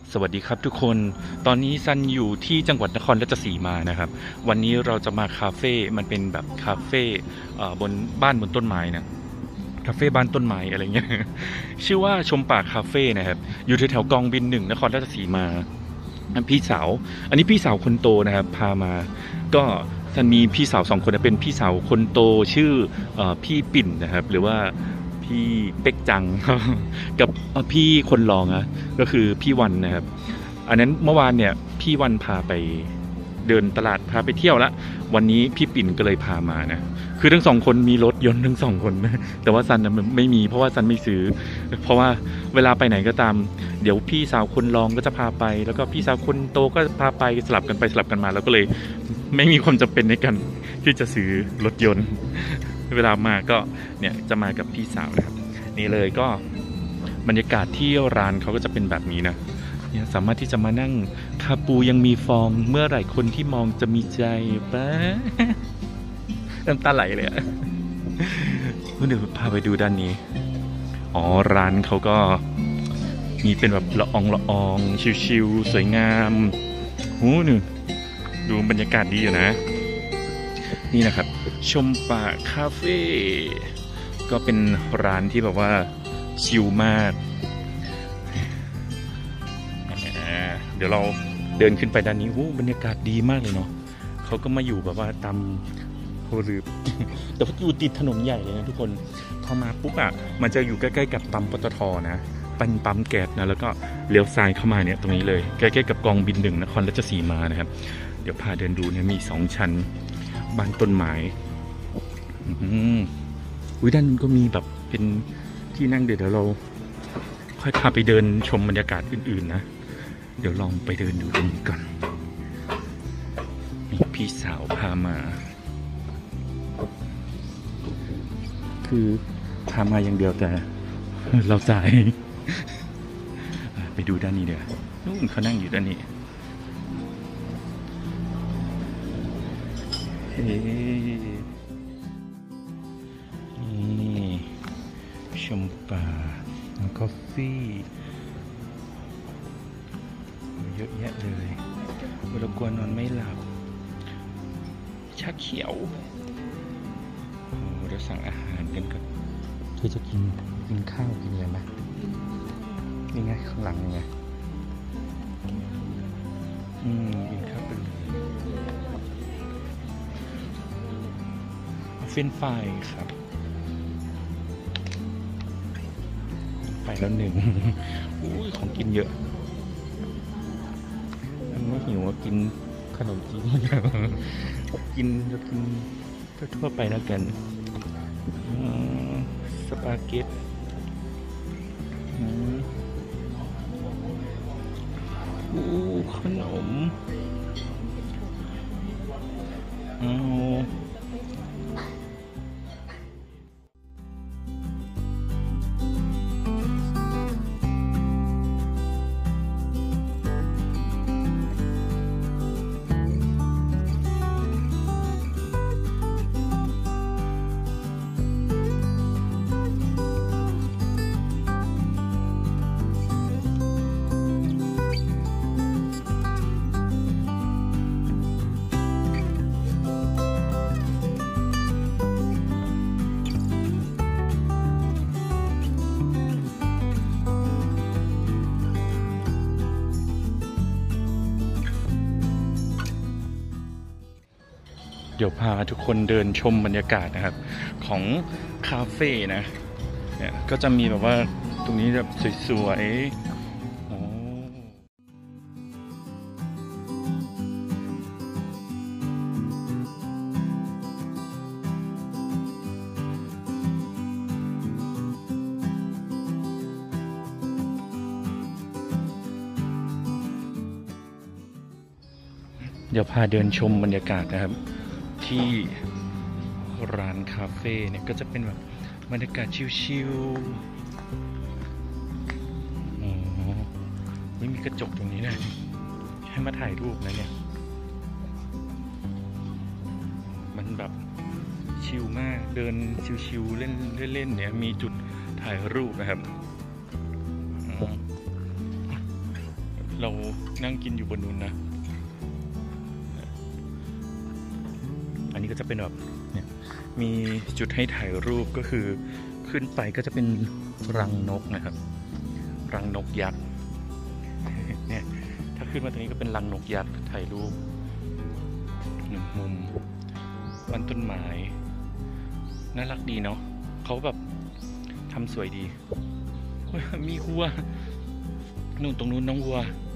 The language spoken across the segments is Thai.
สวัสดีครับทุกคน ตอนนี้ซันอยู่ที่จังหวัดนครราชสีมานะครับ วันนี้เราจะมาคาเฟ่ มันเป็นแบบคาเฟ่บนบ้านบนต้นไม้นะ คาเฟ่บ้านต้นไม้อะไรเงี้ย ชื่อว่าชมป่าคาเฟ่นะครับ อยู่แถวๆกองบิน 1นครราชสีมาพี่สาว อันนี้พี่สาวคนโตนะครับพามา ก็ซันมีพี่สาว2 คนนะเป็นพี่สาวคนโตชื่อพี่ปิ่นนะครับ หรือว่าพี่เป็กจัง กับพี่คนรองนะก็คือพี่วันนะครับ อันนั้นเมื่อวานเนี่ยพี่วันพาไปเดินตลาดพาไปเที่ยวละวันนี้พี่ปิ่นก็เลยพามานะคือทั้ง2 คนมีรถยนต์ทั้ง2 คนนะแต่ว่าซันไม่มีเพราะว่าซันไม่ซื้อเพราะว่าเวลาไปไหนก็ตามเดี๋ยวพี่สาวคนรองก็จะพาไปแล้วก็พี่สาวคนโตก็พาไปสลับกันไปสลับกันมาแล้วก็เลยไม่มีความจำเป็นในการที่จะซื้อรถยนต์เวลามาก็เนี่ยจะมากับพี่สาวนะครับนี่เลยก็บรรยากาศที่ร้านเขาก็จะเป็นแบบนี้นะเนี่ยสามารถที่จะมานั่งคาปูยังมีฟองเมื่อไหร่คนที่มองจะมีใจป้าน้ำตาไหลเลยอะเดี๋ยวพาไปดูด้านนี้อ๋อร้านเขาก็มีเป็นแบบละอองชิวๆสวยงามหูหนึ่งดูบรรยากาศดีอยู่นะนี่นะครับชมป่าคาเฟ่ก็เป็นร้านที่แบบว่าชิลมากเดี๋ยวเราเดินขึ้นไปด้านนี้บรรยากาศดีมากเลยเนาะเขาก็มาอยู่แบบว่าตามโฮลืบ แต่ว่าอยู่ติดถนนใหญ่เลยนะทุกคนพอมาปุ๊บอ่ะมันจะอยู่ใกล้ๆกับปั๊มปตทนะปั๊มแก๊สนะแล้วก็เลี้ยวซ้ายเข้ามาเนี่ยตรงนี้เลยใกล้ๆกับกองบิน 1นครราชสีมานะครับเดี๋ยวพาเดินดูเนี่ยมี2 ชั้นบ้านต้นไม้ด้านนู้นก็มีแบบเป็นที่นั่งเดี๋ยวเราค่อยพาไปเดินชมบรรยากาศอื่นๆนะเดี๋ยวลองไปเดินดูตรงนี้ก่อนมีพี่สาวพามาคือพามาอย่างเดียวแต่เราจ่ายไปดูด้านนี้เดี๋ยวนู่นเขานั่งอยู่ด้านนี้เฮ้นี่ชมป่าแล้วกาแฟเยอะแยะเลยเวลากวนนอนไม่หลับชาเขียวเดี๋ยวสั่งอาหารกันก่อนเธอจะกินข้าวกินอะไรไหมนี่ไงข้างหลังนี่ไงกินข้าวเป็นเฟรนช์ฟรายครับไปแล้ว1ของกินเยอะไม่หิวว่ากินขนมจีนกินทั่วไปแล้วกันสปาเกตขนมเดี๋ยวพาทุกคนเดินชมบรรยากาศนะครับของคาเฟ่นะเนี่ยก็จะมีแบบว่าตรงนี้แบบสวยๆเดี๋ยวพาเดินชมบรรยากาศนะครับที่ร้านคาเฟ่เนี่ยก็จะเป็นแบบบรรยากาศชิลๆมีกระจกตรงนี้นะให้มาถ่ายรูปนะเนี่ยมันแบบชิลมากเดินชิลๆเล่นเนี่ยมีจุดถ่ายรูปนะครับ พเรานั่งกินอยู่บนนู้นนะอันนี้ก็จะเป็นแบบเนี่ยมีจุดให้ถ่ายรูปก็คือขึ้นไปก็จะเป็นรังนกนะครับรังนกยักษ์เนี่ยถ้าขึ้นมาตรงนี้ก็เป็นรังนกยักษ์ถ่ายรูปหนึ่งมุมบ้านต้นไม้น่ารักดีเนาะเขาแบบทำสวยดีมีวัวนู่นตรงนู้นน้องวัว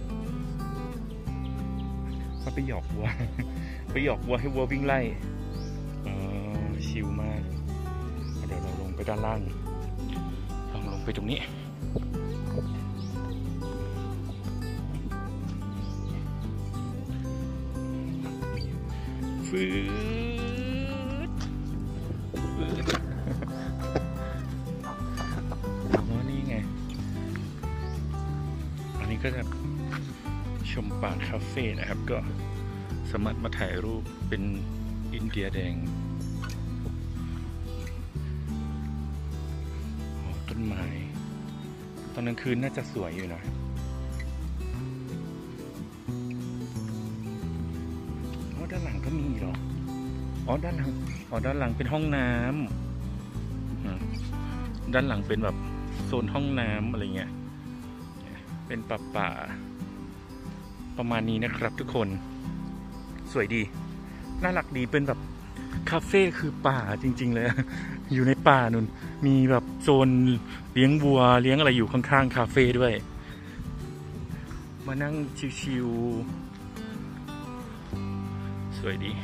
มาไปหยอกวัวไปหยอกวัวให้วัววิ่งไล่ชิลมากเดี๋ยวเราลงไปด้านล่างลงไปตรงนี้ฟืดนี่ไงอันนี้ก็จะชมป่าคาเฟ่นะครับก็สามารถมาถ่ายรูปเป็นอินเดียแดงต้นไม้ตอนกลางคืนน่าจะสวยอยู่นะด้านหลังก็มีเหรอด้านหลังเป็นห้องน้ำด้านหลังเป็นแบบโซนห้องน้ำอะไรเงี้ยเป็นป่าประมาณนี้นะครับทุกคนสวยดีน่ารักดีเป็นแบบคาเฟ่คือป่าจริงๆเลยอยู่ในป่านู่นมีแบบโซนเลี้ยงวัวเลี้ยงอะไรอยู่ข้างๆคาเฟ่ด้วยมานั่งชิวๆสวยดี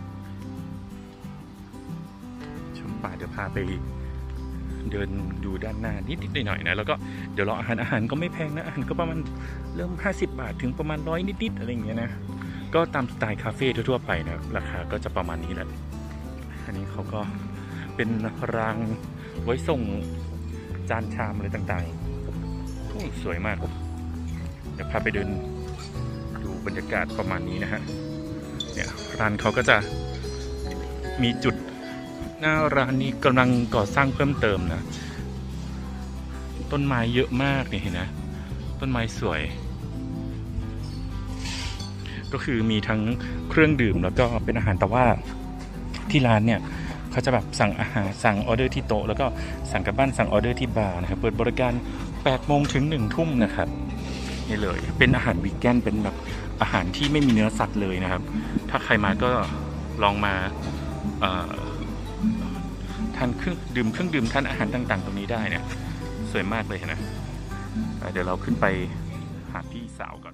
ชมป่าเดี๋ยวพาไปเดินดูด้านหน้านิดๆหน่อยๆนะแล้วก็เดี๋ยวรออาหารก็ไม่แพงนะอาหารก็ประมาณเริ่ม50 บาทถึงประมาณ100นิดๆอะไรอย่างเงี้ยนะก็ตามสไตล์คาเฟ่ทั่วๆไปนะราคาก็จะประมาณนี้แหละอันนี้เขาก็เป็นรางไว้ส่งจานชามอะไรต่างๆสวยมากเดี๋ยวพาไปเดินดูบรรยากาศประมาณนี้นะฮะเนี่ยร้านเขาก็จะมีจุดหน้าร้านนี้กำลังก่อสร้างเพิ่มเติมนะต้นไม้เยอะมากเนี่ยเห็นนะต้นไม้สวยก็คือมีทั้งเครื่องดื่มแล้วก็เป็นอาหารแต่ว่าที่ร้านเนี่ยเขาจะแบบสั่งอาหารสั่งออเดอร์ที่โต๊ะแล้วก็สั่งกลับบ้านสั่งออเดอร์ที่บาร์นะครับเปิดบริการ8 โมงถึง 1 ทุ่มนะครับนี่เลยเป็นอาหารวีแกนเป็นแบบอาหารที่ไม่มีเนื้อสัตว์เลยนะครับถ้าใครมาก็ลองมาทานเครื่องดื่มทานอาหารต่างๆตรงนี้ได้เนี่ยสวยมากเลยนะเดี๋ยวเราขึ้นไปหาพี่สาวก่อน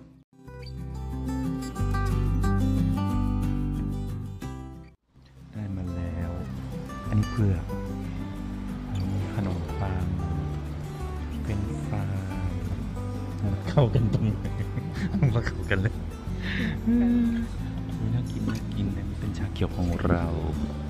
ได้มาแล้วอันนี้เผือกอันนี้ขนมปังเป็นฟรายเข้ากันตรงไหนมาเข้ากันเลยน่ากินนะนี่เป็นชาเขียวของเรา